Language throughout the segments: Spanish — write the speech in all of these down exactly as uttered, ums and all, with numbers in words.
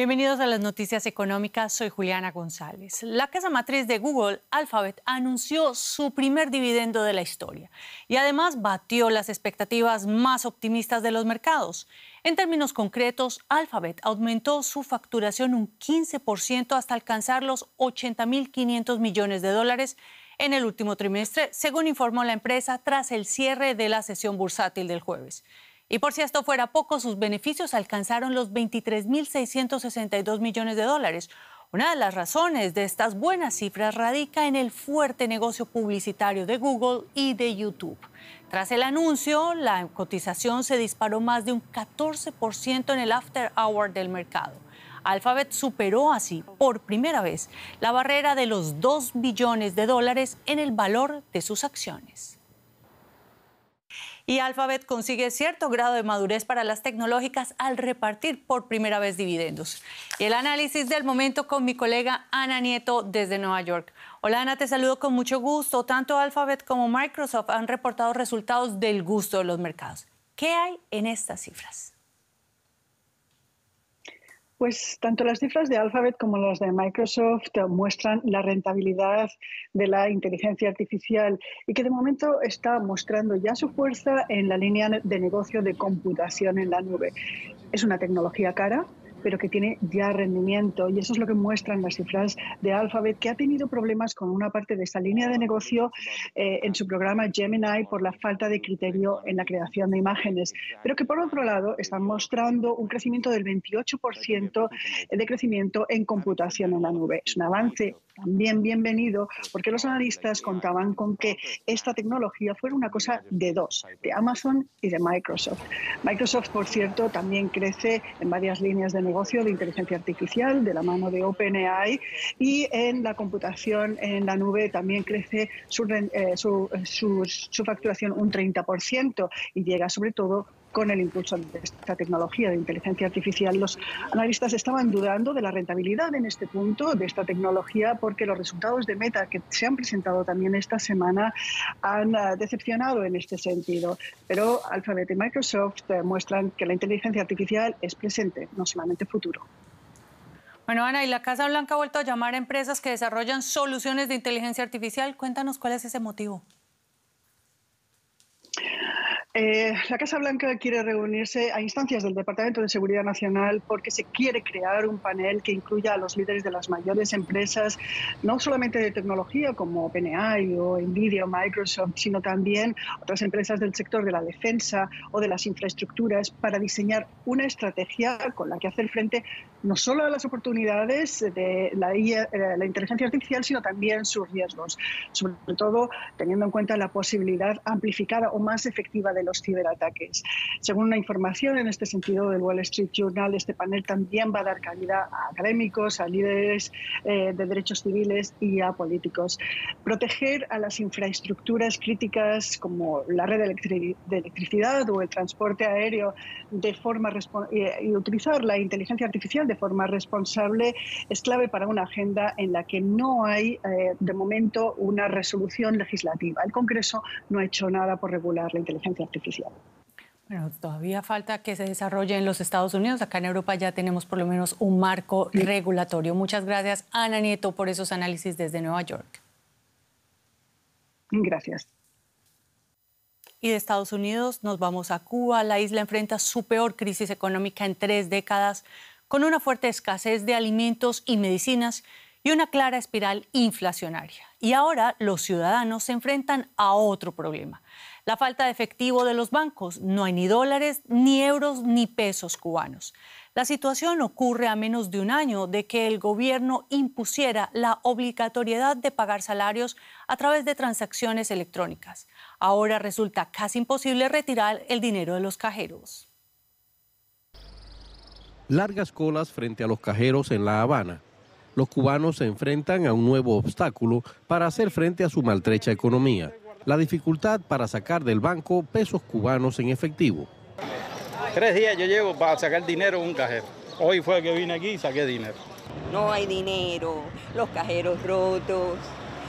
Bienvenidos a las noticias económicas, soy Juliana González. La casa matriz de Google, Alphabet, anunció su primer dividendo de la historia y además batió las expectativas más optimistas de los mercados. En términos concretos, Alphabet aumentó su facturación un quince por ciento hasta alcanzar los ochenta mil quinientos millones de dólares en el último trimestre, según informó la empresa tras el cierre de la sesión bursátil del jueves. Y por si esto fuera poco, sus beneficios alcanzaron los veintitrés mil seiscientos sesenta y dos millones de dólares. Una de las razones de estas buenas cifras radica en el fuerte negocio publicitario de Google y de YouTube. Tras el anuncio, la cotización se disparó más de un catorce por ciento en el after hour del mercado. Alphabet superó así, por primera vez, la barrera de los dos billones de dólares en el valor de sus acciones. Y Alphabet consigue cierto grado de madurez para las tecnológicas al repartir por primera vez dividendos. Y el análisis del momento con mi colega Ana Nieto desde Nueva York. Hola Ana, te saludo con mucho gusto. Tanto Alphabet como Microsoft han reportado resultados del gusto de los mercados. ¿Qué hay en estas cifras? Pues tanto las cifras de Alphabet como las de Microsoft muestran la rentabilidad de la inteligencia artificial y que de momento está mostrando ya su fuerza en la línea de negocio de computación en la nube. Es una tecnología cara, pero que tiene ya rendimiento, y eso es lo que muestran las cifras de Alphabet, que ha tenido problemas con una parte de esa línea de negocio eh, en su programa Gemini por la falta de criterio en la creación de imágenes, pero que por otro lado están mostrando un crecimiento del veintiocho por ciento de crecimiento en computación en la nube. Es un avance también bienvenido, porque los analistas contaban con que esta tecnología fuera una cosa de dos, de Amazon y de Microsoft. Microsoft, por cierto, también crece en varias líneas de negocio de inteligencia artificial, de la mano de OpenAI, y en la computación en la nube también crece su, eh, su, su, su facturación un treinta por ciento y llega sobre todo con el impulso de esta tecnología de inteligencia artificial. Los analistas estaban dudando de la rentabilidad en este punto de esta tecnología porque los resultados de Meta que se han presentado también esta semana han uh, decepcionado en este sentido. Pero Alphabet y Microsoft uh, muestran que la inteligencia artificial es presente, no solamente futuro. Bueno, Ana, y la Casa Blanca ha vuelto a llamar a empresas que desarrollan soluciones de inteligencia artificial. Cuéntanos cuál es ese motivo. Eh, la Casa Blanca quiere reunirse a instancias del Departamento de Seguridad Nacional porque se quiere crear un panel que incluya a los líderes de las mayores empresas, no solamente de tecnología como OpenAI o Nvidia o Microsoft, sino también otras empresas del sector de la defensa o de las infraestructuras, para diseñar una estrategia con la que hacer frente no solo a las oportunidades de la, I A, la inteligencia artificial, sino también sus riesgos, sobre todo teniendo en cuenta la posibilidad amplificada o más efectiva de los ciberataques. Según una información en este sentido del Wall Street Journal, este panel también va a dar cabida a académicos, a líderes eh, de derechos civiles y a políticos. Proteger a las infraestructuras críticas como la red electri de electricidad o el transporte aéreo de forma y, y utilizar la inteligencia artificial de forma responsable es clave para una agenda en la que no hay eh, de momento una resolución legislativa. El Congreso no ha hecho nada por regular la inteligencia artificial. Bueno, todavía falta que se desarrolle en los Estados Unidos. Acá en Europa ya tenemos por lo menos un marco sí. regulatorio. Muchas gracias, Ana Nieto, por esos análisis desde Nueva York. Gracias. Y de Estados Unidos nos vamos a Cuba. La isla enfrenta su peor crisis económica en tres décadas, con una fuerte escasez de alimentos y medicinas y una clara espiral inflacionaria. Y ahora los ciudadanos se enfrentan a otro problema: la falta de efectivo de los bancos. No hay ni dólares, ni euros, ni pesos cubanos. La situación ocurre a menos de un año de que el gobierno impusiera la obligatoriedad de pagar salarios a través de transacciones electrónicas. Ahora resulta casi imposible retirar el dinero de los cajeros. Largas colas frente a los cajeros en La Habana. Los cubanos se enfrentan a un nuevo obstáculo para hacer frente a su maltrecha economía: la dificultad para sacar del banco pesos cubanos en efectivo. Tres días yo llevo para sacar dinero en un cajero. Hoy fue que vine aquí y saqué dinero. No hay dinero, los cajeros rotos,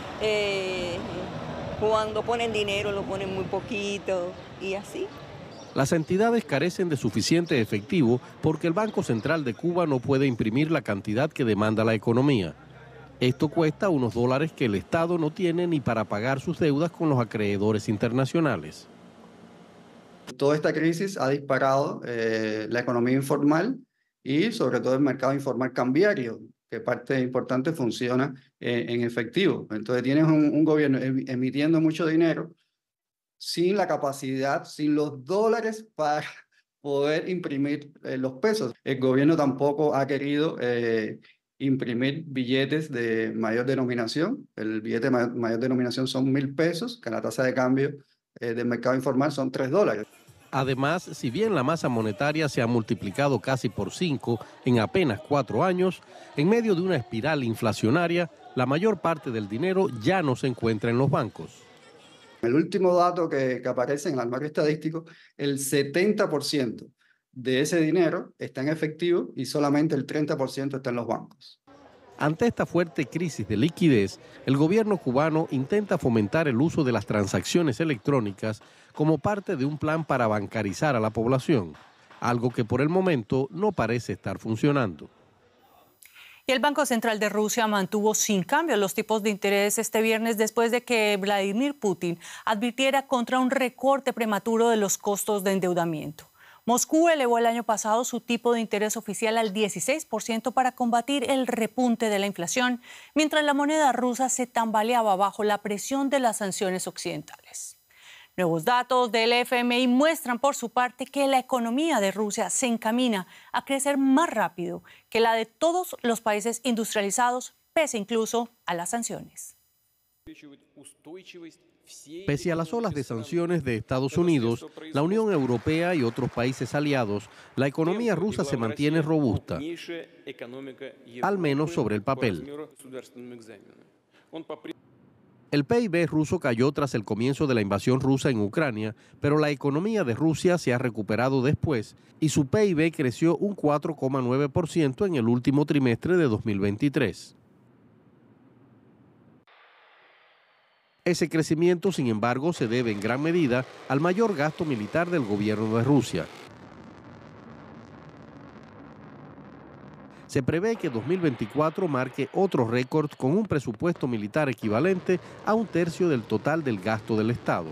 eh, cuando ponen dinero lo ponen muy poquito y así. Las entidades carecen de suficiente efectivo porque el Banco Central de Cuba no puede imprimir la cantidad que demanda la economía. Esto cuesta unos dólares que el Estado no tiene ni para pagar sus deudas con los acreedores internacionales. Toda esta crisis ha disparado eh, la economía informal y sobre todo el mercado informal cambiario, que parte importante funciona eh, en efectivo. Entonces tienes un, un gobierno emitiendo mucho dinero sin la capacidad, sin los dólares para poder imprimir eh, los pesos. El gobierno tampoco ha querido eh, imprimir billetes de mayor denominación. El billete de mayor, mayor denominación son mil pesos, que la tasa de cambio eh, del mercado informal son tres dólares. Además, si bien la masa monetaria se ha multiplicado casi por cinco en apenas cuatro años, en medio de una espiral inflacionaria, la mayor parte del dinero ya no se encuentra en los bancos. El último dato que, que aparece en el armario estadístico, el setenta por ciento de ese dinero está en efectivo y solamente el treinta por ciento está en los bancos. Ante esta fuerte crisis de liquidez, el gobierno cubano intenta fomentar el uso de las transacciones electrónicas como parte de un plan para bancarizar a la población, algo que por el momento no parece estar funcionando. Y el Banco Central de Rusia mantuvo sin cambio los tipos de interés este viernes después de que Vladimir Putin advirtiera contra un recorte prematuro de los costos de endeudamiento. Moscú elevó el año pasado su tipo de interés oficial al dieciséis por ciento para combatir el repunte de la inflación, mientras la moneda rusa se tambaleaba bajo la presión de las sanciones occidentales. Nuevos datos del F M I muestran por su parte que la economía de Rusia se encamina a crecer más rápido que la de todos los países industrializados, pese incluso a las sanciones. Pese a las olas de sanciones de Estados Unidos, la Unión Europea y otros países aliados, la economía rusa se mantiene robusta, al menos sobre el papel. El P I B ruso cayó tras el comienzo de la invasión rusa en Ucrania, pero la economía de Rusia se ha recuperado después y su P I B creció un cuatro coma nueve por ciento en el último trimestre de dos mil veintitrés. Ese crecimiento, sin embargo, se debe en gran medida al mayor gasto militar del gobierno de Rusia. Se prevé que dos mil veinticuatro marque otro récord con un presupuesto militar equivalente a un tercio del total del gasto del Estado.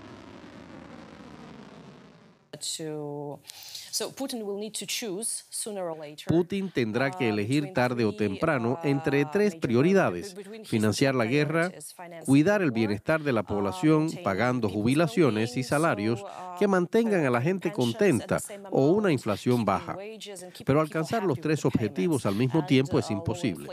Putin tendrá que elegir tarde o temprano entre tres prioridades: financiar la guerra, cuidar el bienestar de la población pagando jubilaciones y salarios que mantengan a la gente contenta o una inflación baja. Pero alcanzar los tres objetivos al mismo tiempo es imposible.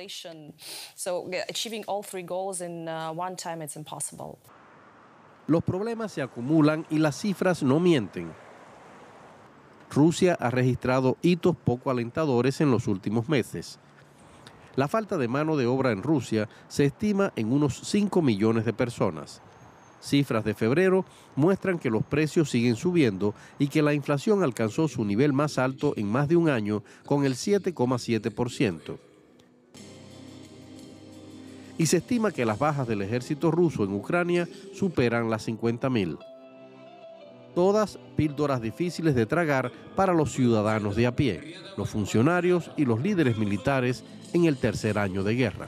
Los problemas se acumulan y las cifras no mienten. Rusia ha registrado hitos poco alentadores en los últimos meses. La falta de mano de obra en Rusia se estima en unos cinco millones de personas. Cifras de febrero muestran que los precios siguen subiendo y que la inflación alcanzó su nivel más alto en más de un año con el siete coma siete por ciento. Y se estima que las bajas del ejército ruso en Ucrania superan las cincuenta mil. Todas píldoras difíciles de tragar para los ciudadanos de a pie, los funcionarios y los líderes militares en el tercer año de guerra.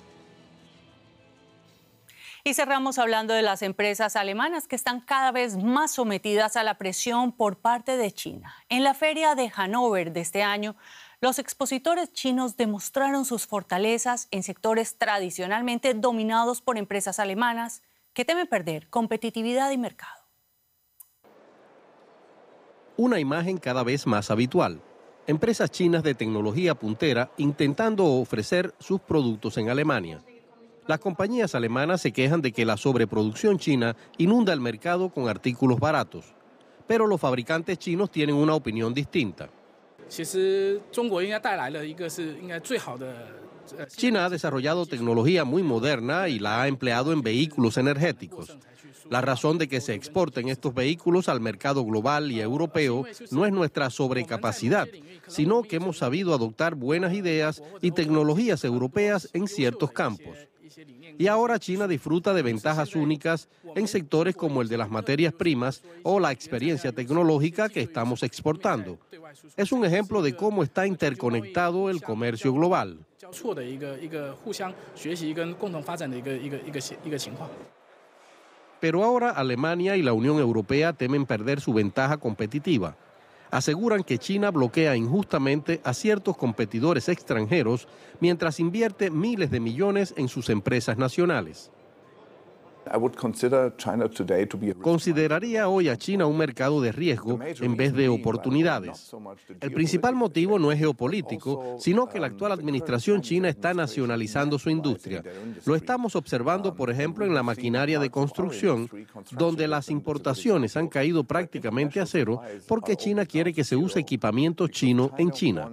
Y cerramos hablando de las empresas alemanas que están cada vez más sometidas a la presión por parte de China. En la feria de Hannover de este año, los expositores chinos demostraron sus fortalezas en sectores tradicionalmente dominados por empresas alemanas que temen perder competitividad y mercado. Una imagen cada vez más habitual. Empresas chinas de tecnología puntera intentando ofrecer sus productos en Alemania. Las compañías alemanas se quejan de que la sobreproducción china inunda el mercado con artículos baratos, pero los fabricantes chinos tienen una opinión distinta. China ha desarrollado tecnología muy moderna y la ha empleado en vehículos energéticos. La razón de que se exporten estos vehículos al mercado global y europeo no es nuestra sobrecapacidad, sino que hemos sabido adoptar buenas ideas y tecnologías europeas en ciertos campos. Y ahora China disfruta de ventajas únicas en sectores como el de las materias primas o la experiencia tecnológica que estamos exportando. Es un ejemplo de cómo está interconectado el comercio global. Pero ahora Alemania y la Unión Europea temen perder su ventaja competitiva. Aseguran que China bloquea injustamente a ciertos competidores extranjeros mientras invierte miles de millones en sus empresas nacionales. Consideraría hoy a China un mercado de riesgo en vez de oportunidades. El principal motivo no es geopolítico, sino que la actual administración china está nacionalizando su industria. Lo estamos observando, por ejemplo, en la maquinaria de construcción, donde las importaciones han caído prácticamente a cero porque China quiere que se use equipamiento chino en China.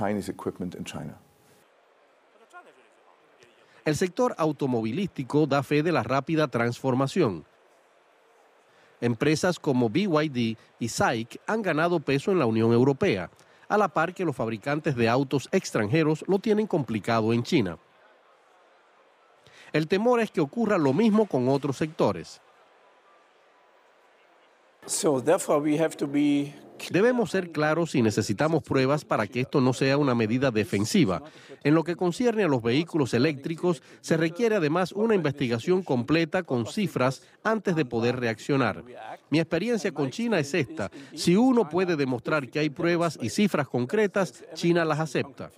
El sector automovilístico da fe de la rápida transformación. Empresas como B Y D y S A I C han ganado peso en la Unión Europea, a la par que los fabricantes de autos extranjeros lo tienen complicado en China. El temor es que ocurra lo mismo con otros sectores. So therefore we have to be Debemos ser claros y necesitamos pruebas para que esto no sea una medida defensiva. En lo que concierne a los vehículos eléctricos, se requiere además una investigación completa con cifras antes de poder reaccionar. Mi experiencia con China es esta. Si uno puede demostrar que hay pruebas y cifras concretas, China las acepta.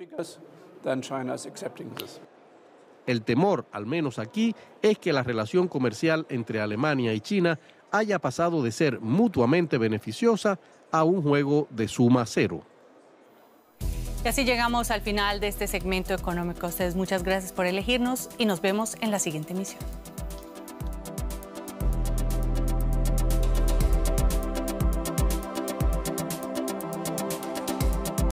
El temor, al menos aquí, es que la relación comercial entre Alemania y China haya pasado de ser mutuamente beneficiosa a un juego de suma cero. Y así llegamos al final de este segmento económico. A ustedes muchas gracias por elegirnos y nos vemos en la siguiente emisión.